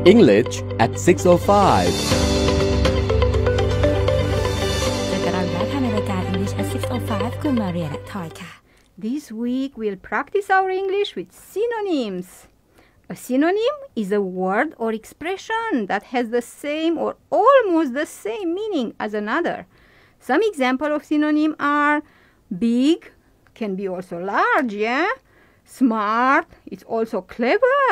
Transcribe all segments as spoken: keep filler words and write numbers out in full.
English at six oh five เจอกับเราแล้วค่ะในรายการ English at six oh five คุณมาเรียและทอยค่ะ This week we'll practice our English with synonyms. A synonym is a word or expression that has the same or almost the same meaning as another. Some examples of synonyms are big, can be also large, yeah? Smart, it's also clever.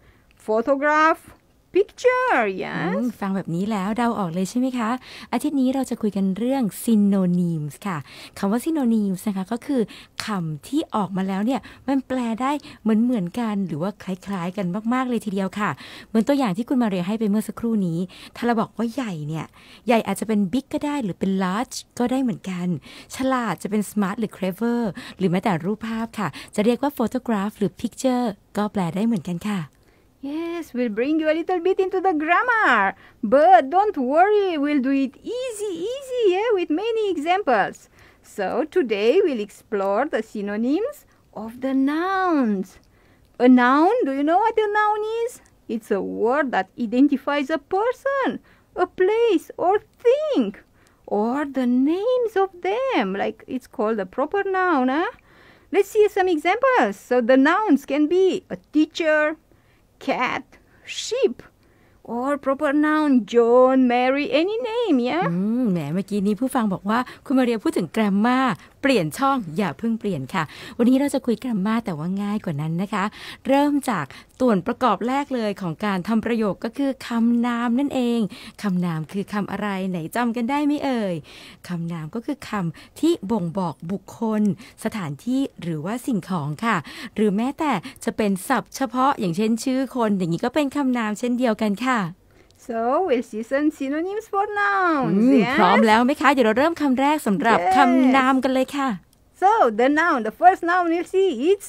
Photograph, picture, yes? ฟังแบบนี้แล้วเดาออกเลยใช่ไหมคะอาทิตย์นี้เราจะคุยกันเรื่อง synonyms ค่ะคำว่า synonyms นะคะก็คือคำที่ออกมาแล้วเนี่ยมันแปลได้เหมือนเหมือนกันหรือว่าคล้ายๆกันมากๆเลยทีเดียวค่ะเหมือนตัวอย่างที่คุณมาเรียให้ไปเมื่อสักครู่นี้ถ้าเราบอกว่าใหญ่เนี่ยใหญ่อาจจะเป็น big ก็ได้หรือเป็น large ก็ได้เหมือนกันฉลาดจะเป็น smart หรือ clever หรือแม้แต่รูปภาพค่ะจะเรียกว่า photograph หรือ picture ก็แปลได้เหมือนกันค่ะ Yes, we'll bring you a little bit into the grammar, but don't worry, we'll do it easy, easy, yeah, with many examples. So today we'll explore the synonyms of the nouns. A noun, do you know what a noun is? It's a word that identifies a person, a place, or thing, or the names of them, like it's called a proper noun, huh? Let's see some examples. So the nouns can be a teacher, cat, sheep, or proper noun John, Mary, any name, yeah? อืมแหมเมื่อกี้นี้ผู้ฟังบอกว่าคุณมาเรียพูดถึง grammar เปลี่ยนช่องอย่าเพิ่งเปลี่ยนค่ะวันนี้เราจะคุย grammar แต่ว่าง่ายกว่านั้นนะคะเริ่มจากส่วนประกอบแรกเลยของการทำประโยคก็คือคำนามนั่นเองคำนามคือคำอะไรไหนจำกันได้ไหมเอ่ยคำนามก็คือคำที่บ่งบอกบุคคลสถานที่หรือว่าสิ่งของค่ะหรือแม้แต่จะเป็นศัพท์เฉพาะอย่างเช่นชื่อคนอย่างนี้ก็เป็นคำนามเช่นเดียวกันค่ะ So we'll see some synonyms for nouns. Yes? พร้อมแล้วไหมคะเดี๋ยวเราเริ่มคำแรกสำหรับ yes. คำนามกันเลยค่ะ So the noun, the first noun we'll see it's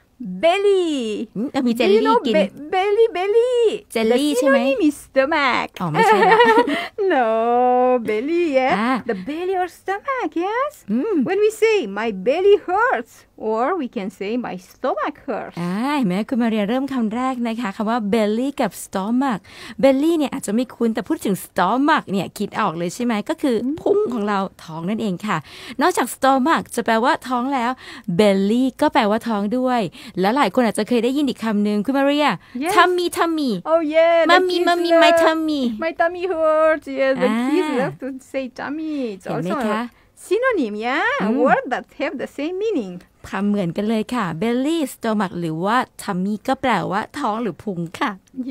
belly. มีเจลลี่กิน be- belly belly เจลลี่ใช่ไหม The synonym is stomach. อ๋อไม่ใช่นะ No, belly, yeah. Ah. The belly or stomach, yes. Mm. When we say my belly hurts, or we can say my stomach hurts. อ่าแม้คุณมาเรียเริ่มคำแรกนะคะคำว่า belly กับ stomach belly เนี่ยอาจจะไม่คุ้นแต่พูดถึง stomach เนี่ยคิดออกเลยใช่ไหมก็คือพุงของเราท้องนั่นเองค่ะนอกจาก stomach จะแปลว่าท้องแล้ว belly ก็แปลว่าท้องด้วยแล้วหลายคนอาจจะเคยได้ยินอีกคำหนึ่งคุณมาเรีย Yes. tummy tummy Oh yeah, mommy mommy my tummy my tummy hurts. Yes, the Ah. kids love to say tummy. It's เห็นไหม also คะ a synonym, yeah, a word that have the same meaning. คำเหมือนกันเลยค่ะ belly stomach หรือว่า tummy ก็แปลว่าท้องหรือพุงค่ะ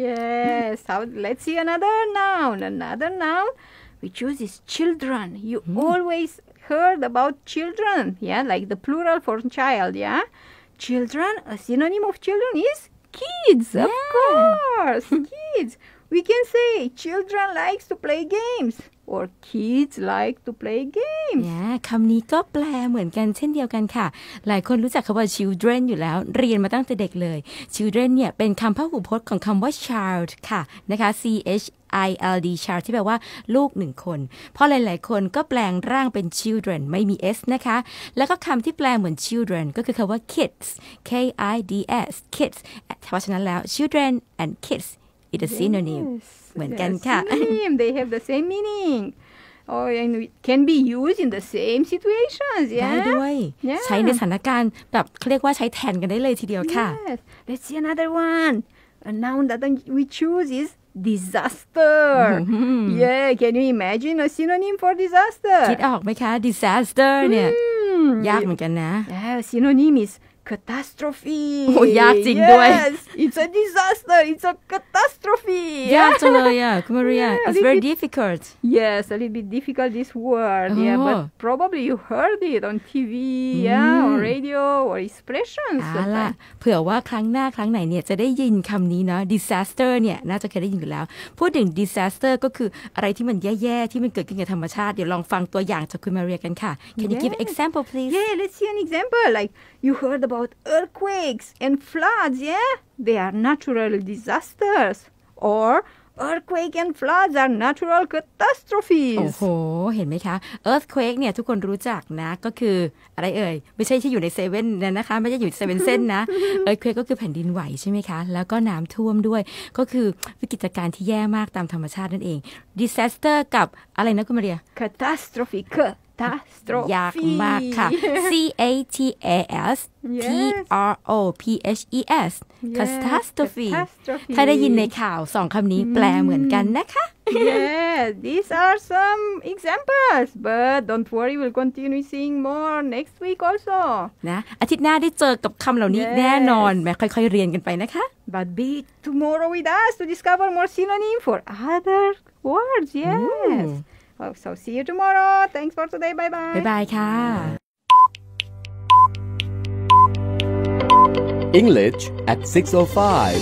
Yes. How, let's see another noun. Another noun we choose is children. You always heard about children, yeah, like the plural for child, yeah. Children, a synonym of children is kids, Yeah. of course, kids. We can say children likes to play games or kids like to play games. เนี่ยคำนี้ก็แปลเหมือนกันเช่นเดียวกันค่ะหลายคนรู้จักคำว่า children อยู่แล้วเรียนมาตั้งแต่เด็กเลย children เนี่ยเป็นคำพหูพจน์ของคำว่า child ค่ะนะคะ c h I l d child ที่แปลว่าลูกหนึ่งคนเพราะหลายๆคนก็แปลงร่างเป็น children ไม่มี s นะคะแล้วก็คำที่แปลเหมือน children ก็คือคำว่า kids k i d s kids เพราะฉะนั้นแล้ว children and kids it's a synonym Yes, เหมือนกัน they're ค่ะ synonym. They have the same meaning. Oh, and it can be used in the same situations, ได้ yeah? ด้วย Yeah. ใช้ในสถานการณ์แบบเขาเรียกว่าใช้แทนกันได้เลยทีเดียวค่ะ Yes. Let's see another one. A noun that we choose is disaster. Yeah, can you imagine a synonym for disaster? คิดออกไหมคะ disaster เนี่ย Hmm. ยากเหมือนกันนะ Yeah, synonym is catastrophe. โอ้ยากจริงด้วย Yes, it's a disaster. It's a catastrophe. ยากจังเลยอ่ะคุณมาเรีย Yeah, it's a very little difficult Yes, a little bit difficult this word, yeah, Oh. but probably you heard it on T V, yeah, or radio, or expressions. เอาล่ะ sometimes. เผื่อว่าครั้งหน้าครั้งไหนเนี่ยจะได้ยินคำนี้เนาะ disaster เนี่ยน่าจะเคยได้ยินอยู่แล้วพูดถึง disaster ก็คืออะไรที่มันแย่ๆที่มันเกิดขึ้นกับธรรมชาติเดี๋ยวลองฟังตัวอย่างจากคุณมาเรียกันค่ะ Can you give an Yes. example please Yeah, let's see an example. Like you heard about earthquakes and floods, yeah? They are natural disasters. Or Earthquake and floods are natural โอ้ catastrophes. โหเห็นไหมคะ earthquake เนี่ยทุกคนรู้จักนะก็คืออะไรเอ่ยไม่ใช่ที่อยู่ในเซเว่นนะนะคะไม่ใช่อยู่เซเว่นเส้นนะ earthquake ก็คือแผ่นดินไหวใช่ไหมคะแล้วก็น้ำท่วมด้วยก็คือวิกฤตการณ์ที่แย่มากตามธรรมชาตินั่นเอง disaster กับอะไรนะคุณมาเรีย Catastrophe. Catastrophe. ยากมากค่ะ C A T A S T R O P H E S catastrophe ถ้าได้ยินในข่าวสองคำนี้แปลเหมือนกันนะคะ Yes, these are some examples, but don't worry, we'll continue seeing more next week also. นะอาทิตย์หน้าได้เจอกับคำเหล่านี้ Yes. แน่นอนแม่ค่อยๆเรียนกันไปนะคะ But be tomorrow with us to discover more synonym for other words. Yes. Oh, so see you tomorrow. Thanks for today. Bye bye. บ๊ายบายค่ะ English at six oh five.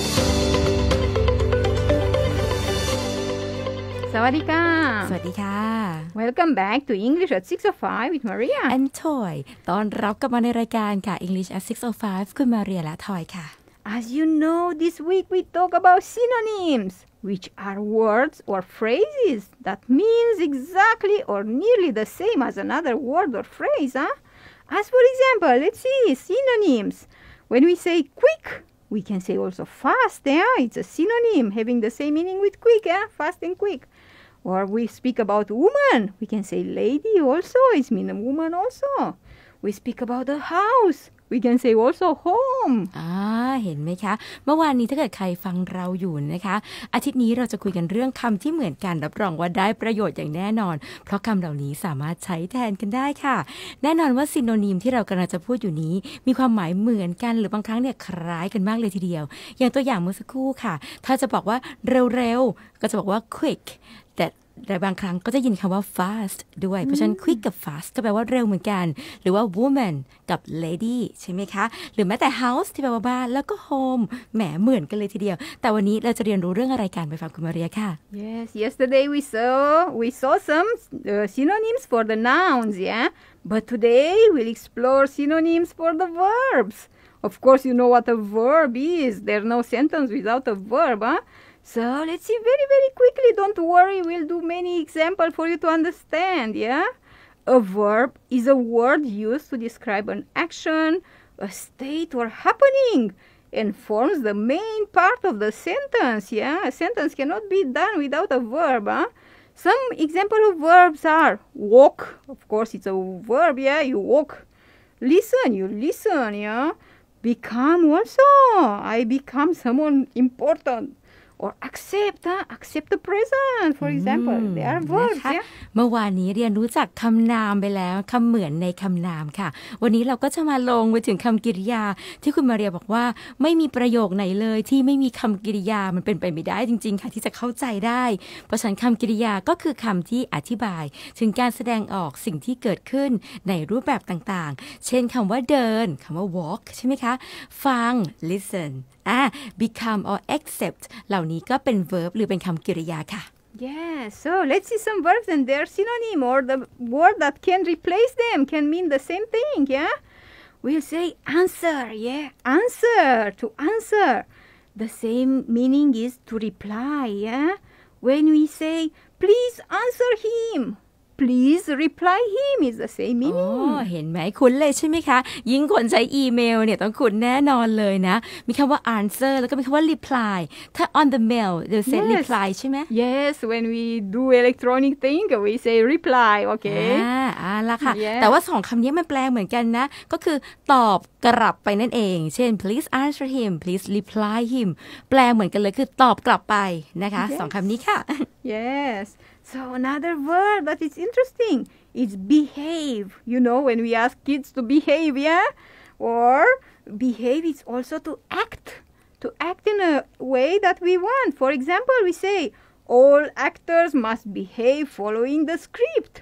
Sawadika. สวัสดีค่ะ Welcome back to English at six oh five with Maria. and Toy ตอนรับกลับมาในรายการค่ะ English at six oh five คุณมาเรียและทอยค่ะ As you know, this week we talk about synonyms, which are words or phrases that means exactly or nearly the same as another word or phrase. Huh? As for example, let's see synonyms. When we say quick, we can say also fast. Yeah? It's a synonym having the same meaning with quick, yeah? Fast and quick. Or we speak about woman, we can say lady also. It's mean a woman also. We speak about a house. We can say also home. อ่าเห็นไหมคะ เมื่อวานนี้ถ้าเกิดใครฟังเราอยู่นะคะ อาทิตย์นี้เราจะคุยกันเรื่องคำที่เหมือนกันรับรองว่าได้ประโยชน์อย่างแน่นอน เพราะคำเหล่านี้สามารถใช้แทนกันได้ค่ะ แน่นอนว่าซิโนนิมที่เรากำลังจะพูดอยู่นี้ มีความหมายเหมือนกันหรือบางครั้งเนี่ยคล้ายกันมากเลยทีเดียว อย่างตัวอย่างเมื่อสักครู่ค่ะ ถ้าจะบอกว่าเร็วๆก็จะบอกว่า quick แต่แต่บางครั้งก็จะยินคำว่า fast ด้วย เพราะฉะนั้น quick กับ fast ก็แปลว่าเร็วเหมือนกัน หรือว่า woman กับ lady ใช่ไหมคะ หรือแม้แต่ house ที่แปลว่าบ้าน แล้วก็ home แหมเหมือนกันเลยทีเดียว แต่วันนี้เราจะเรียนรู้เรื่องอะไรกันไปฟังคุณมาเรียค่ะ Yes, yesterday we saw we saw some uh, synonyms for the nouns, yeah? But today we'll explore synonyms for the verbs. Of course, you know what a verb is. There's no sentence without a verb, huh? So let's see very, very quickly. Don't worry, we'll do many examples for you to understand, yeah? A verb is a word used to describe an action, a state or happening, and forms the main part of the sentence, yeah? A sentence cannot be done without a verb, huh? Some example of verbs are walk. Of course, it's a verb, yeah? You walk. Listen, you listen, yeah? Become also. I become someone important. Or accept, huh? accept the present, for example. They are verbs, นะคะ yeah? เมื่อวานนี้เรียนรู้จักคำนามไปแล้วคำเหมือนในคำนามค่ะ วันนี้เราก็จะมาลงไปถึงคำกริยาที่คุณมาเรียบอกว่าไม่มีประโยคไหนเลยที่ไม่มีคำกริยามันเป็นไปไม่ได้จริงๆค่ะที่จะเข้าใจได้ เพราะฉะนั้นคำกริยาก็คือคำที่อธิบายถึงการแสดงออกสิ่งที่เกิดขึ้นในรูปแบบต่างๆ เช่นคำว่าเดินคำว่า walk ใช่ไหมคะฟัง listen อ่า become or accept เหล่านี้ก็เป็น verb หรือเป็นคำกริยาค่ะ Yeah, so let's see some verbs and their synonym or the word that can replace them can mean the same thing, yeah? We'll say answer, yeah? Answer, to answer. The same meaning is to reply, yeah? When we say, please answer him, please reply him is the same อ๋ meaning. อเห็นไหมคุ้นเลยใช่ไหมคะ ยิ่งคนใช้อีเมลเนี่ยต้องคุ้นแน่นอนเลยนะ มีคำว่า answer แล้วก็มีคำว่า reply ถ้า on the mail they'll say Yes. reply ใช่ไหม Yes, when we do electronic thing, we say reply, อ่า okay? อ่าละค่ะ Yeah. แต่ว่าสองคำนี้มันแปลเหมือนกันนะ ก็คือตอบกลับไปนั่นเอง เช่น please answer him please reply him แปลเหมือนกันเลยคือตอบกลับไปนะคะ Yes. สองคำนี้ค่ะ Yes. So another word that is interesting is behave. You know, when we ask kids to behave, yeah? Or behave is also to act. To act in a way that we want. For example, we say, all actors must behave following the script.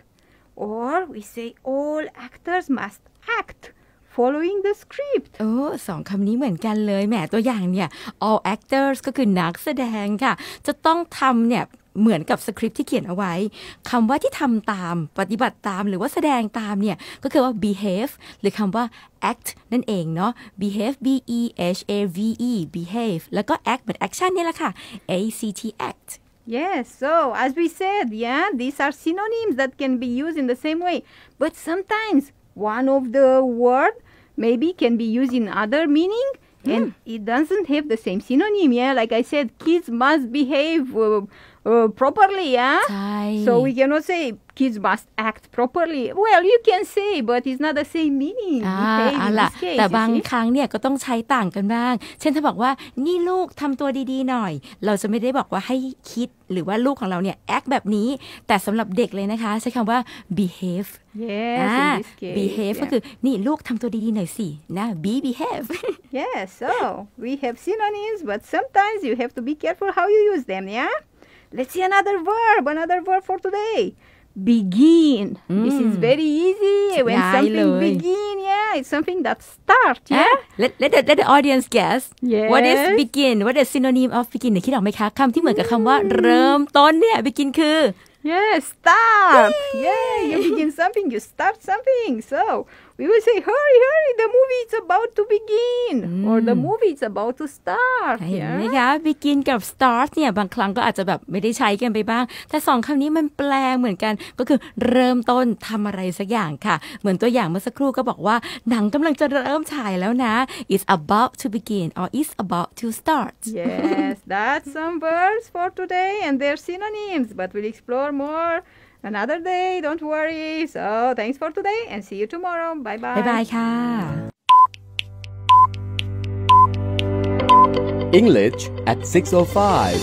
Or we say, all actors must act following the script. โอ้สองคำนี้เหมือนกันเลยแหมตัวอย่างเนี่ย all actors ก็คือนักแสดงค่ะ จะต้องทำเนี่ยเหมือนกับสคริปต์ที่เขียนเอาไว้คำว่าที่ทำตามปฏิบัติตามหรือว่าแสดงตามเนี่ยก็คือว่า behave หรือคำว่า act นั่นเองเนาะ behave b e h a v e behave แล้วก็ act เหมือน action นี่แหละค่ะ a c t act Yes, so as we said, yeah, these are synonyms that can be used in the same way. But sometimes one of the word maybe can be used in other meaning and it doesn't have the same synonym, yeah. Like I said, kids must behave uh, uh, properly, yeah. ใช่ So we cannot say kids must act properly. Well, you can say, but it's not the same meaning. อ่า behave เอา in ล่ะ this case, แต่ you บาง see? ครั้งเนี่ยก็ต้องใช้ต่างกันบ้าง เช่นถ้าบอกว่านี่ลูกทำตัวดีๆหน่อย เราจะไม่ได้บอกว่าให้คิดหรือว่าลูกของเราเนี่ย act แบบนี้ แต่สำหรับเด็กเลยนะคะ ใช้คำว่า behave Yes, อ่า in this case. behave ก็ yeah. คือนี่ลูกทำตัวดีๆหน่อยสินะ be behave Yes, so we have synonyms, but sometimes you have to be careful how you use them, yeah? Let's see another verb, another verb for today. Begin. This is very easy. When ง่ายเลย something begin, yeah, it's something that start, อ่ะ yeah? let let the, let the audience guess what is Yes. begin what is synonym of begin เนี่ยคิดออกไหมคะคำที่เหมือนกับคำว่าเริ่มต้นเนี่ย begin คือ Yes, start. Yeah, you begin something, you start something. So we will say, hurry, hurry, the movie is about to begin. Or the movie is about to start. เห็นไหม Yeah? คะ begin กับ start เนี่ยบางครั้งก็อาจจะแบบไม่ได้ใช้กันไปบ้าง แต่สองคำนี้มันแปลเหมือนกันก็คือเริ่มต้นทำอะไรสักอย่างค่ะ เหมือนตัวอย่างเมื่อสักครู่ก็บอกว่าหนังกำลังจะเริ่มฉายแล้วนะ it's about to begin or it's about to start Yes, that's some verbs for today and their synonyms, but we'll explore more another day. Don't worry. So thanks for today and see you tomorrow. Bye bye. บ๊ายบายค่ะ English at six oh five.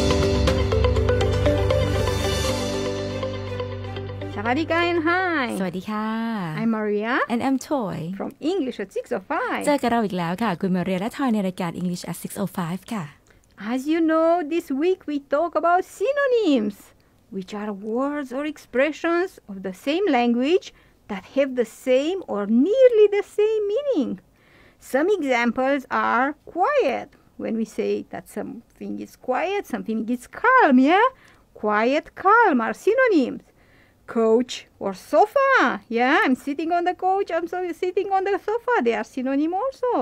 Sawadika and hi. สวัสดีค่ะ I'm Maria and I'm Toy from English at six oh five. เจอกับเราอีกแล้วค่ะ คุณมาเรียและทอยในรายการ English at six oh five ค่ะ As you know, this week we talk about synonyms, which are words or expressions of the same language that have the same or nearly the same meaning. Some examples are quiet. When we say that something is quiet, something is calm, yeah? Quiet, calm are synonyms. Couch or sofa, yeah? I'm sitting on the couch, I'm so sitting on the sofa. They are synonym also.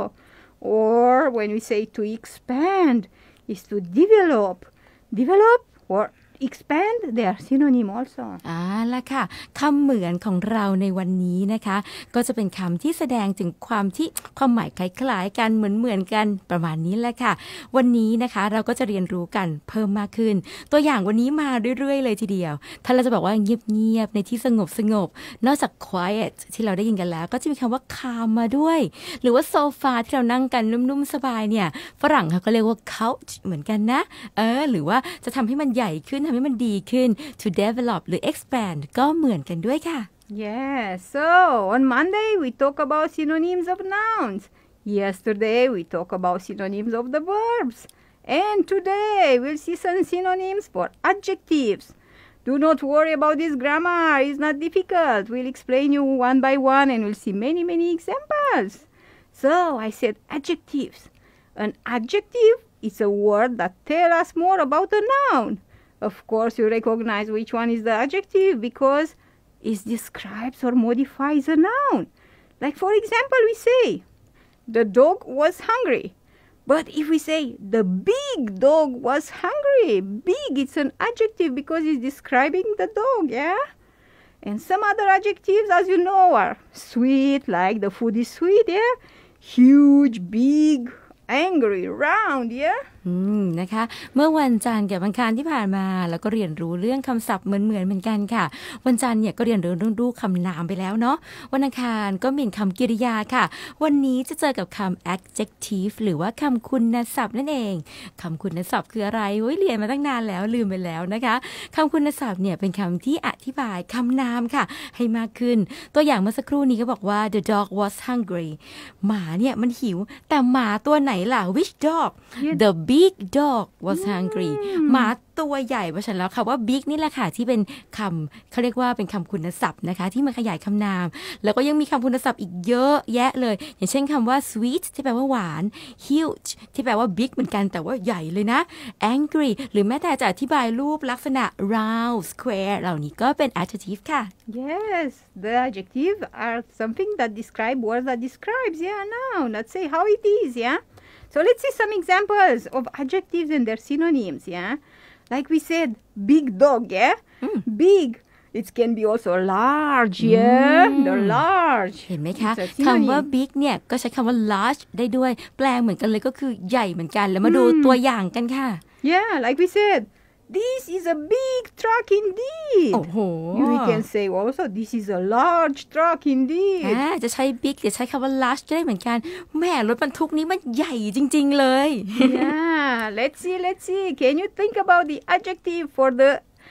Or when we say to expand, is to develop. Develop or expand, they are synonym also. อ่าละค่ะคำเหมือนของเราในวันนี้นะคะ ก็จะเป็นคำที่แสดงถึงความที่ความหมายคล้ายๆกันเหมือนๆกันประมาณนี้แหละค่ะ วันนี้นะคะเราก็จะเรียนรู้กันเพิ่มมากขึ้น ตัวอย่างวันนี้มาเรื่อยๆเลยทีเดียว ถ้าเราจะบอกว่าเงียบๆในที่สงบสงบๆนอกจาก quiet ที่เราได้ยินกันแล้ว ก็จะมีคำว่า calm มาด้วย หรือว่าโซฟาที่เรานั่งกันนุ่มๆสบายเนี่ยฝรั่งเขาก็เรียกว่า couch เหมือนกันนะเออหรือว่าจะทำให้มันใหญ่ขึ้นทำให้มันดีขึ้น to develop หรือ expand ก็เหมือนกันด้วยค่ะ Yes, so on Monday we talk about synonyms of nouns. Yesterday we talk about synonyms of the verbs. And today we'll see some synonyms for adjectives. Do not worry about this grammar, it's not difficult. We'll explain you one by one and we'll see many, many examples. So I said adjectives. An adjective is a word that tells us more about a noun. Of course, you recognize which one is the adjective because it describes or modifies a noun. Like, for example, we say, the dog was hungry. But if we say, the big dog was hungry, big, it's an adjective because it's describing the dog, yeah? And some other adjectives, as you know, are sweet, like the food is sweet, yeah? Huge, big, angry, round, yeah? อืมนะคะเมื่อวันจันทร์กับวันอังคารที่ผ่านมาเราก็เรียนรู้เรื่องคำศัพท์เหมือนเหมือนเหมือนกันค่ะวันจันทร์เนี่ยก็เรียนรู้เรื่องรูปคำนามไปแล้วเนาะวันอังคารก็มีคำกริยาค่ะวันนี้จะเจอกับคำ adjective หรือว่าคำคุณศัพท์นั่นเองคำคุณศัพท์คืออะไรโอ้ยเรียนมาตั้งนานแล้วลืมไปแล้วนะคะคำคุณศัพท์เนี่ยเป็นคำที่อธิบายคำนามค่ะให้มากขึ้นตัวอย่างเมื่อสักครู่นี้ก็บอกว่า the dog was hungry หมาเนี่ยมันหิวแต่หมาตัวไหนล่ะ which dog the big dog was hungry หมาตัวใหญ่เพราะฉะนั้นแล้วค่ะว่า big นี่แหละค่ะที่เป็นคำเขาเรียกว่าเป็นคำคุณศัพท์นะคะที่มันขยายคำนามแล้วก็ยังมีคำคุณศัพท์อีกเยอะแยะเลยอย่างเช่นคำว่า sweet ที่แปลว่าหวาน huge ที่แปลว่า big เหมือนกันแต่ว่าใหญ่เลยนะ angry หรือแม้แต่จะอธิบายรูปลักษณะ round square เหล่านี้ก็เป็น adjective ค่ะ Yes, the adjective are something that describe words that describes, yeah, noun. Let's say how it is, yeah? So let's see some examples of adjectives and their synonyms, yeah? like we said, big dog, yeah? Mm. Big. It can be also large, yeah? Mm. The large. เห็นไหมคะคำว่า big เนี่ยก็ใช้คำว่า large ได้ด้วยแปลเหมือนกันเลยก็คือใหญ่เหมือนกันแล้วมาดูตัวอย่างกันค่ะ Yeah, like we said, this is a big truck indeed. โอ้โห We can say also this is a large truck indeed. อ่าจะใช้ big หรือใช้คำว่า large ก็ได้เหมือนกันแม่รถบรรทุกนี้มันใหญ่จริงๆเลย Yeah, let's see, let's see. Can you think about the adjective for the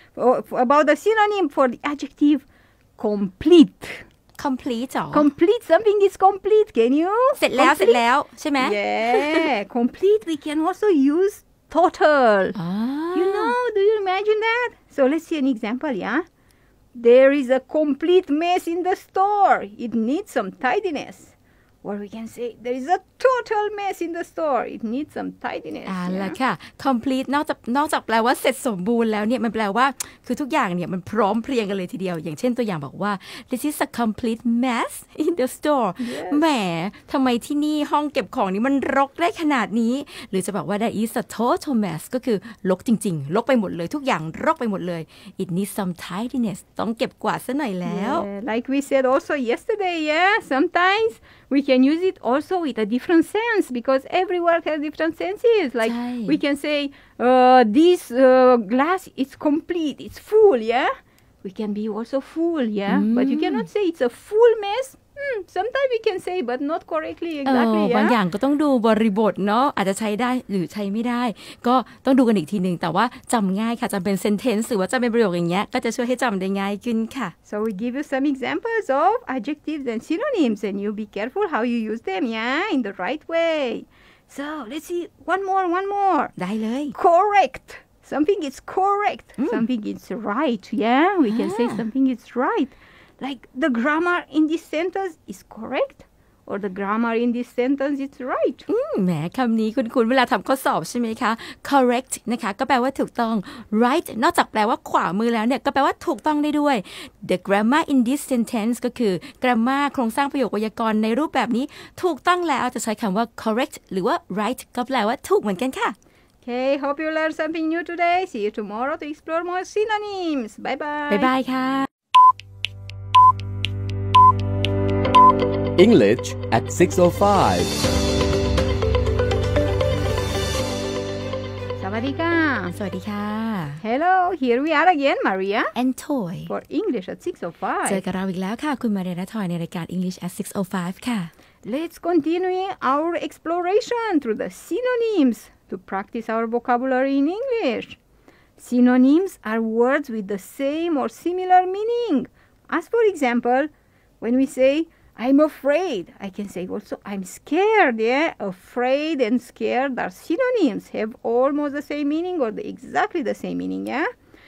about the synonym for the adjective complete? complete หรอ complete something is complete. Can you? เสร็จแล้วเสร็จแล้วใช่ไหม Yeah, complete. We can also use total. Ah. You know, do you imagine that? So let's see an example, yeah? There is a complete mess in the store. It needs some tidiness. Or we can say there is a total mess in the store. It needs some tidiness. อ่าละค่ะ complete นอกจากนอกจากแปลว่าเสร็จสมบูรณ์แล้วเนี่ยมันแปลว่าคือทุกอย่างเนี่ยมันพร้อมเพรียงกันเลยทีเดียวอย่างเช่นตัวอย่างบอกว่า this is a complete mess in the store แหมทำไมที่นี่ห้องเก็บของนี้มันรกได้ขนาดนี้หรือจะบอกว่า that is a total mess ก็คือรกจริงๆรกไปหมดเลยทุกอย่างรกไปหมดเลย it needs some tidiness ต้องเก็บกวาดซะหน่อยแล้ว Yeah, like we said also yesterday, yeah, sometimes we can use it also with a different sense because every word has different senses. Like we can say, uh, this uh, glass is complete, it's full, yeah? We can be also full, yeah? Mm. But you cannot say it's a full mess. Hmm, sometimes we can say, but not correctly exactly, yeah? บางอย่างก็ต้องดูบริบทเนาะอาจจะใช้ได้หรือใช้ไม่ได้ก็ต้องดูกันอีกทีนึงแต่ว่าจำง่ายค่ะจำเป็น sentence หรือว่าจำเป็นประโยคอย่างเงี้ยก็จะช่วยให้จำได้ง่ายขึ้นค่ะ So we give you some examples of adjectives and synonyms and you be careful how you use them, yeah? In the right way. So let's see one more, one more. ได้เลย Correct. Something is correct. Mm. Something is right, yeah? We can ah. say something is right. Like the grammar in this sentence is correct or the grammar in this sentence is right. แหมคำนี้คุ้นๆเวลาทำข้อสอบใช่ไหมคะ correct นะคะก็แปลว่าถูกต้อง right นอกจากแปลว่าขวามือแล้วเนี่ยก็แปลว่าถูกต้องได้ด้วย the grammar in this sentence ก็คือ grammar โครงสร้างประโยคไวยากรณ์ในรูปแบบนี้ถูกต้องแล้วจะใช้คำว่า correct หรือว่า right ก็แปลว่าถูกเหมือนกันค่ะ Okay, hope you learned something new today. See you tomorrow to explore more synonyms. Bye bye. Bye bye ค่ะ English at six oh five. Sawadika. สวัสดีค่ะ Hello, here we are again, Maria. And Toy. For English at six oh five. เจอกับเราอีกแล้วค่ะคุณมาเรียและทอยในรายการ English at six oh five ค่ะ Let's continue our exploration through the synonyms to practice our vocabulary in English. Synonyms are words with the same or similar meaning. As for example, when we say I'm afraid, I can say also I'm scared, yeah? Afraid and scared are synonyms, have almost the same meaning or the, exactly the same meaning, yeah?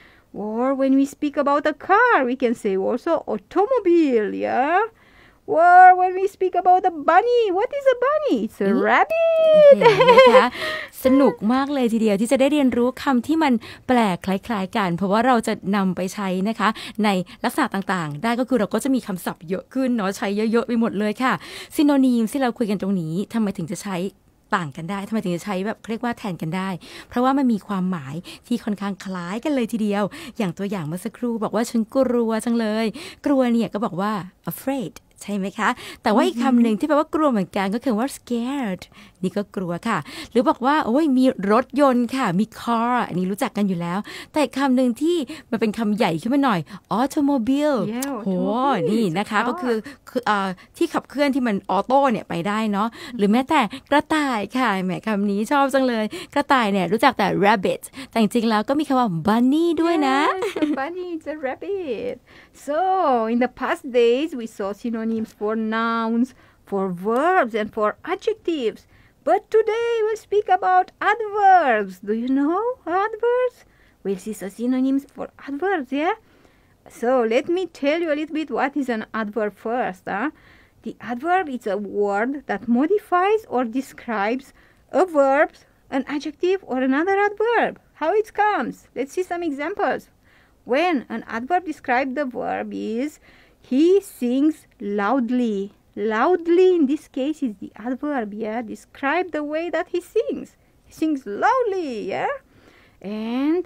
Or when we speak about a car, we can say also automobile, yeah? Or when we speak about a bunny, what is a bunny? It's a rabbit. นะคะสนุกมากเลยทีเดียวที่จะได้เรียนรู้คำที่มันแปลกคล้ายๆกันเพราะว่าเราจะนำไปใช้นะคะในลักษณะต่างๆได้ก็คือเราก็จะมีคำศัพท์เยอะขึ้นเนาะใช้เยอะๆไปหมดเลยค่ะซิโนนีมที่เราคุยกันตรงนี้ทำไมถึงจะใช้ต่างกันได้ทำไมถึงจะใช้แบบเรียกว่าแทนกันได้เพราะว่ามันมีความหมายที่ค่อนข้างคล้ายกันเลยทีเดียวอย่างตัวอย่างเมื่อสักครู่บอกว่าฉันกลัวจังเลยกลัวเนี่ยก็บอกว่า afraid ใช่ไหมคะแต่ว่าอีกคำหนึ่งที่แปลว่ากลัวเหมือนกันก็คือว่า scared นี่ก็กลัวค่ะหรือบอกว่าโอ้ยมีรถยนต์ค่ะมี car อันนี้รู้จักกันอยู่แล้วแต่คำหนึ่งที่มันเป็นคำใหญ่ขึ้นมาหน่อย automobile โหนี่นะคะก็คือที่ขับเคลื่อนที่มันออโต้เนี่ยไปได้เนาะหรือแม้แต่กระต่ายค่ะแหมคำนี้ชอบจังเลยกระต่ายเนี่ยรู้จักแต่ rabbit แต่จริงๆแล้วก็มีคำว่า bunny ด้วยนะ Yes, a bunny is a rabbit. So in the past days we saw synonyms for nouns, for verbs and for adjectives. But today we'll speak about adverbs. Do you know adverbs? We'll see some synonyms for adverbs, yeah? So let me tell you a little bit what is an adverb first. Huh? The adverb is a word that modifies or describes a verb, an adjective or another adverb. How it comes? Let's see some examples. When an adverb describes the verb is he sings loudly. Loudly in this case is the adverb, yeah? Describe the way that he sings. He sings loudly, yeah? And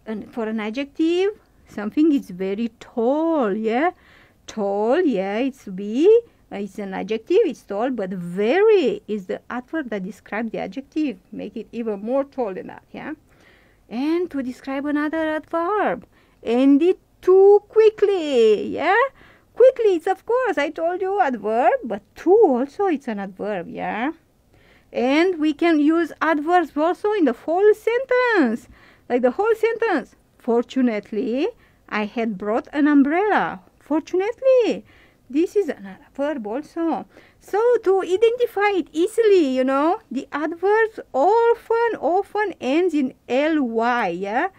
an, for an adjective, something is very tall, yeah? Tall, yeah, it's be, it's an adjective, it's tall, but very is the adverb that describes the adjective. Make it even more tall than that, yeah? And to describe another adverb, end it too quickly, yeah? Quickly, it's of course, I told you adverb, but too also it's an adverb, yeah? And we can use adverbs also in the whole sentence, like the whole sentence. Fortunately, I had brought an umbrella. Fortunately, this is an adverb also. So to identify it easily, you know, the adverbs often, often ends in ly, yeah?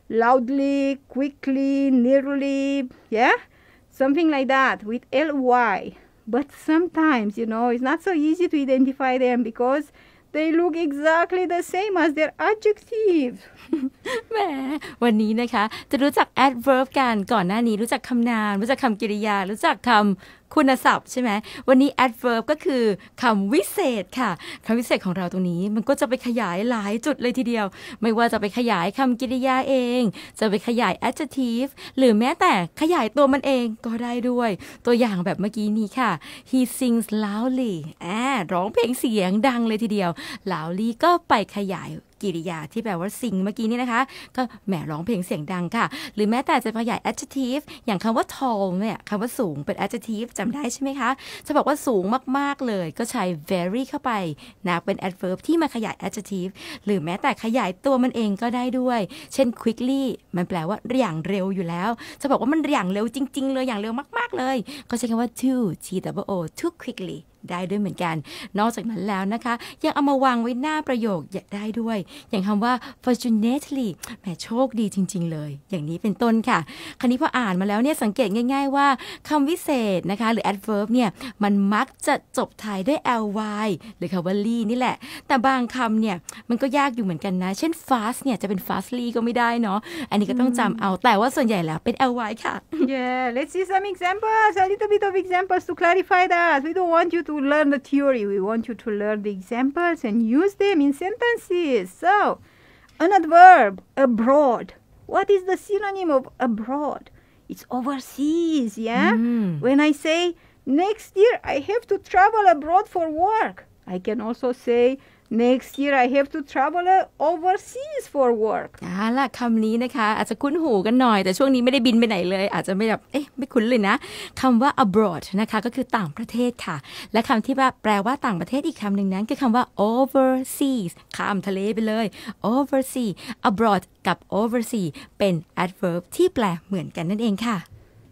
Loudly, quickly, nearly, yeah? Something like that with ly. But sometimes, you know, it's not so easy to identify them because they look exactly the same as their adjectives. แหมวันนี้นะคะจะรู้จัก adverb กันก่อนหน้านี้รู้จักคำนามรู้จักคำกริยารู้จักคำคุณศัพท์ใช่ไหมวันนี้ adverb ก็คือคำวิเศษค่ะคำวิเศษของเราตรงนี้มันก็จะไปขยายหลายจุดเลยทีเดียวไม่ว่าจะไปขยายคำกริยาเองจะไปขยาย adjective หรือแม้แต่ขยายตัวมันเองก็ได้ด้วยตัวอย่างแบบเมื่อกี้นี้ค่ะ he sings loudly อ่าร้องเพลงเสียงดังเลยทีเดียว loudly ก็ไปขยายกิริยาที่แปลว่า sing เมื่อกี้นี้นะคะก็แหมร้องเพลงเสียงดังค่ะหรือแม้แต่จะขยาย adjective อย่างคำว่า tall เนี่ยคำว่าสูงเป็น adjective จำได้ใช่ไหมคะจะบอกว่าสูงมากๆเลยก็ใช้ very เข้าไปนะเป็น adverb ที่มาขยาย adjective หรือแม้แต่ขยายตัวมันเองก็ได้ด้วยเช่น quickly มันแปลว่าอย่างเร็วอยู่แล้วจะบอกว่ามันอย่างเร็วจริงๆเลยอย่างเร็วมากๆเลยก็ใช้คำว่า too t o o too quicklyได้ด้วยเหมือนกันนอกจากนั้นแล้วนะคะยังเอามาวางไว้หน้าประโยคได้ด้วยอย่างคำว่า fortunately แหมโชคดีจริงๆเลยอย่างนี้เป็นต้นค่ะคราวนี้พออ่านมาแล้วเนี่ยสังเกตง่ายๆว่าคำวิเศษนะคะหรือ adverb เนี่ยมันมักจะจบท้ายด้วย ly หรือคำว่า ly นี่แหละแต่บางคำเนี่ยมันก็ยากอยู่เหมือนกันนะเช่น fast เนี่ยจะเป็น fastly ก็ไม่ได้เนาะอันนี้ก็ต้องจำเอาแต่ว่าส่วนใหญ่แล้วเป็น ly ค่ะ Yeah, let's see some examples, a little bit of examples to clarify that. We don't want you to learn the theory. We want you to learn the examples and use them in sentences. So, an adverb, abroad. What is the synonym of abroad? It's overseas, yeah? Mm. When I say, next year I have to travel abroad for work, I can also say, next year I have to travel overseas for work อ่าล่ะคำนี้นะคะอาจจะคุ้นหูกันหน่อยแต่ช่วงนี้ไม่ได้บินไปไหนเลยอาจจะไม่แบบเอ๊ะไม่คุ้นเลยนะคำว่า abroad นะคะก็คือต่างประเทศค่ะและคำที่ว่าแปลว่าต่างประเทศอีกคำหนึ่งนั้นคือคำว่า overseas ข้ามทะเลไปเลย overseas abroad กับ overseas เป็น adverb ที่แปลเหมือนกันนั่นเองค่ะ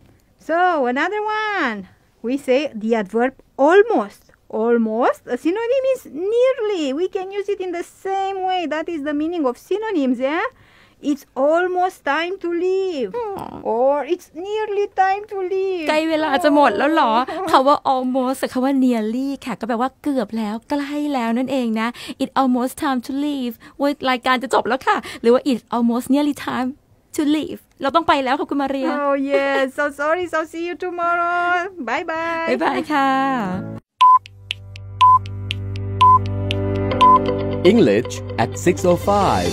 So another one we say the adverb almost Almost, a synonym is nearly. We can use it in the same way. That is the meaning of synonyms, yeah? It's almost time to leave. Or it's nearly time to leave. ใกล้เวลาจะหมดแล้วเหรอคำว่า almost กับคำว่า nearly ค่ะก็แปลว่าเกือบแล้วใกล้แล้วนั่นเองนะ It almost time to leave ว่ารายการจะจบแล้วค่ะหรือว่า It's almost nearly time to leave เราต้องไปแล้วค่ะคุณมาเรีย Oh yes, so sorry. So see you tomorrow. Bye bye. Bye bye ค่ะ English at six oh five.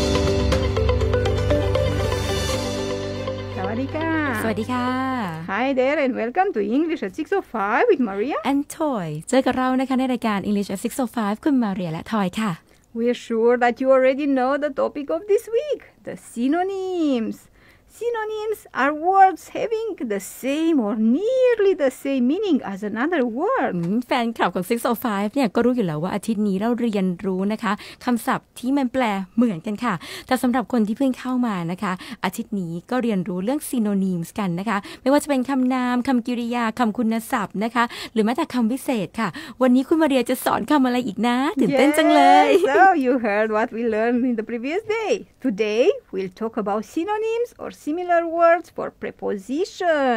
สวัสดีค่ะสวัสดีค่ะ Hi there and welcome to English at six oh five with Maria and Toy เจอกับเรานะคะในรายการ English at six oh five คุณมาเรียและทอยค่ะ We're sure that you already know the topic of this week, the synonyms. Synonyms are words having the same or nearly the same meaning as another word. แฟนคลับของsix oh fiveเนี่ยก็รู้อยู่แล้วว่าอาทิตย์นี้เราเรียนรู้นะคะคำศัพท์ที่มันแปลเหมือนกันค่ะแต่สำหรับคนที่เพิ่งเข้ามานะคะอาทิตย์นี้ก็เรียนรู้เรื่อง synonyms กันนะคะไม่ว่าจะเป็นคำนามคำกริยาคำคุณศัพท์นะคะหรือแม้แต่คำวิเศษค่ะวันนี้คุณมาเรียจะสอนคำอะไรอีกนะตื่นเต้นจังเลย So you heard what we learned in the previous day. Today we'll talk about synonyms or similar words for preposition.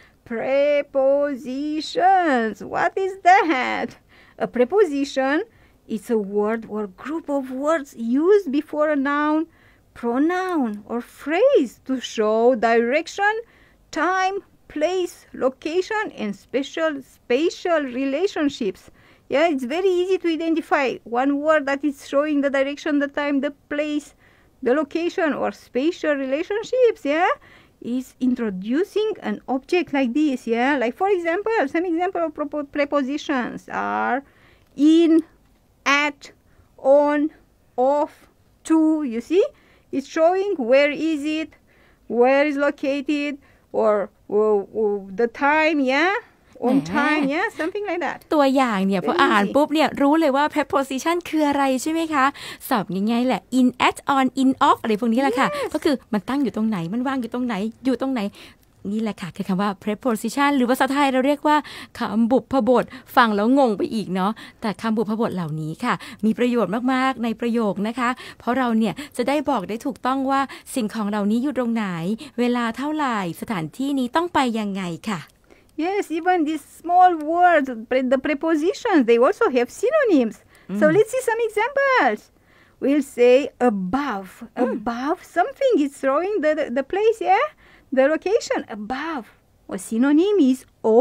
Prepositions. What is that? A preposition is a word or group of words used before a noun, pronoun, or phrase to show direction, time, place, location, and special spatial relationships. Yeah, it's very easy to identify one word that is showing the direction, the time, the place, the location or spatial relationships, yeah, is introducing an object like this, yeah. Like, for example, some example of prepo- prepositions are in, at, on, off, to, you see? It's showing where is it, where is located, or, or, or the time, yeah? On time, yeah, something like that. ตัวอย่างเนี่ยพออ่านปุ๊บเนี่ยรู้เลยว่า preposition คืออะไรใช่ไหมคะสอบง่ายๆแหละ in at on in off อะไรพวกนี้แหละค่ะ ก็คือมันตั้งอยู่ตรงไหนมันวางอยู่ตรงไหนอยู่ตรงไหนนี่แหละค่ะคือคำว่า preposition หรือภาษาไทยเราเรียกว่าคำบุพบทฟังแล้วงงไปอีกเนาะแต่คำบุพบทเหล่านี้ค่ะมีประโยชน์มากๆในประโยคนะคะเพราะเราเนี่ยจะได้บอกได้ถูกต้องว่าสิ่งของเหล่านี้อยู่ตรงไหนเวลาเท่าไหร่สถานที่นี้ต้องไปยังไงค่ะ Yes, even these small words, pre- the prepositions, they also have synonyms. Mm. So let's see some examples. We'll say above. Mm. Above something is showing the, the, the place, yeah? The location, above. A synonym is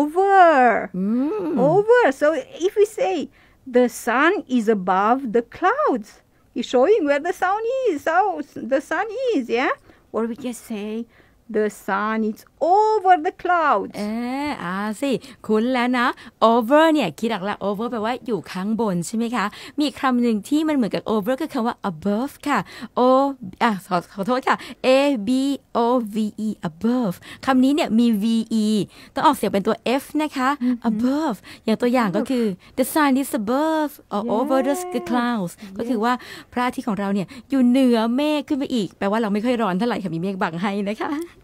over. Mm. Over. So if we say the sun is above the clouds, it's showing where the sun is, how the sun is, yeah? Or we can say the sun is over the clouds เอออ่าสิคุ้นแล้วนะ over เนี่ยคิดออกละ over แปลว่าอยู่ข้างบนใช่ไหมคะมีคำหนึ่งที่มันเหมือนกับ over คือคำว่า above ค่ะ o อ่ะขอขอโทษค่ะ a b o v e above คำนี้เนี่ยมี ve ต้องออกเสียงเป็นตัว f นะคะ mm-hmm. above อย่างตัวอย่างก็คือ the sun is above or yeah. over the clouds ก็คือว่าพระอาทิตย์ของเราเนี่ยอยู่เหนือเมฆขึ้นไปอีกแปลว่าเราไม่ค่อยร้อนเท่าไหร่ค่ะมีเมฆบังให้นะคะ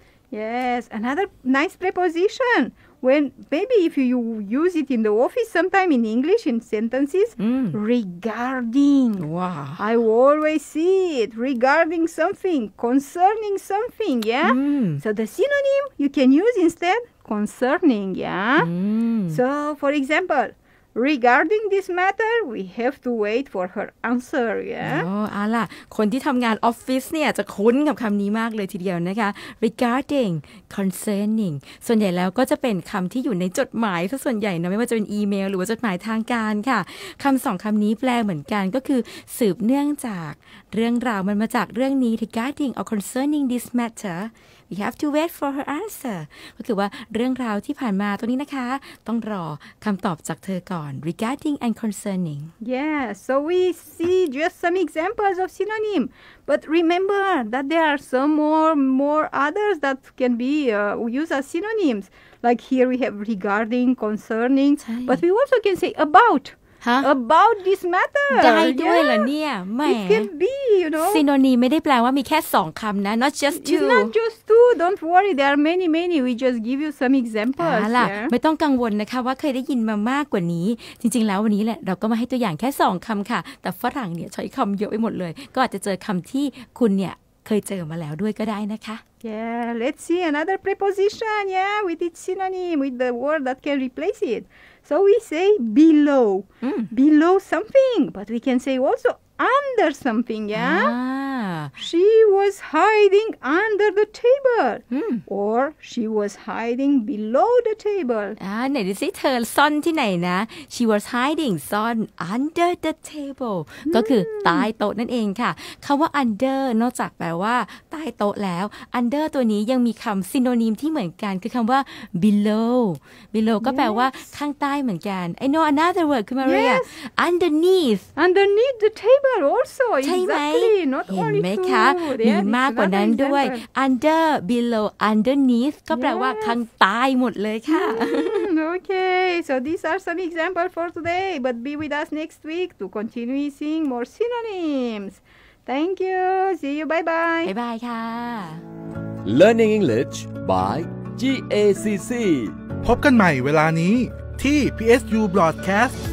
Yes, another nice preposition. When maybe if you use it in the office sometime in English in sentences, mm. regarding. Wow. I always see it. Regarding something, concerning something, yeah? Mm. So the synonym you can use instead concerning, yeah? Mm. So for example, regarding this matter, we have to wait for her answer, yeah? อ๋ออ่ะล่ะคนที่ทำงานออฟฟิศเนี่ยจะคุ้นกับคำนี้มากเลยทีเดียวนะคะ regarding concerning ส่วนใหญ่แล้วก็จะเป็นคำที่อยู่ในจดหมายซะส่วนใหญ่นะไม่ว่าจะเป็นอีเมลหรือว่าจดหมายทางการค่ะคำสองคำนี้แปลเหมือนกันก็คือสืบเนื่องจากเรื่องราวมันมาจากเรื่องนี้ regarding or concerning this matter we have to wait for her answer ก็คือว่าเรื่องราวที่ผ่านมาตรงนี้นะคะต้องรอคำตอบจากเธอก่อน regarding and concerning yeah so we see just some examples of synonym but remember that there are some more more others that can be uh, used as synonyms like here we have regarding concerning but we also can say about about this matter ได้ด้วยเหรอเนี่ยแหม it can be you know synonym ไม่ได้แปลว่ามีแค่สองคำนะ not just two it's not just two don't worry there are many many we just give you some examples อ่าล่ะไม่ต้องกังวลนะคะว่าเคยได้ยินมามากกว่านี้จริงๆแล้ววันนี้แหละเราก็มาให้ตัวอย่างแค่สองคำค่ะแต่ฝรั่งเนี่ยใช้คำเยอะไปหมดเลยก็อาจจะเจอคำที่คุณเนี่ยเคยเจอมาแล้วด้วยก็ได้นะคะ yeah let's see another preposition yeah with its synonym with the word that can replace it so we say below mm. below something but we can say also under something yeah ah. she was hiding under the table mm. or she was hiding below the table อ่าไหนดูสิเธอซ่อนที่ไหนนะ she was hiding ซ่อน under the table ก็คือใต้โต๊ะนั่นเองค่ะคำว่า under นอกจากแปลว่าใต้โต๊ะแล้ว under ตัวนี้ยังมีคำ synonym ที่เหมือนกันคือคำว่า below below ก็แปลว่าข้างใต้เหมือนกัน I know another word คุณมาเรีย underneath underneath the table also ใช่ไหม exactly not เห็น only ไหม two คะมีมากกว่านั้นด้วย under below underneath ก็แปลว่าข้างใต้หมดเลยค่ะ okay so these are some examples for today but be with us next week to continue seeing more synonyms thank you see you bye bye บ๊ายบายค่ะ Learning English by จี เอ ซี ซีพบกันใหม่เวลานี้ที่ พี เอส ยู Broadcast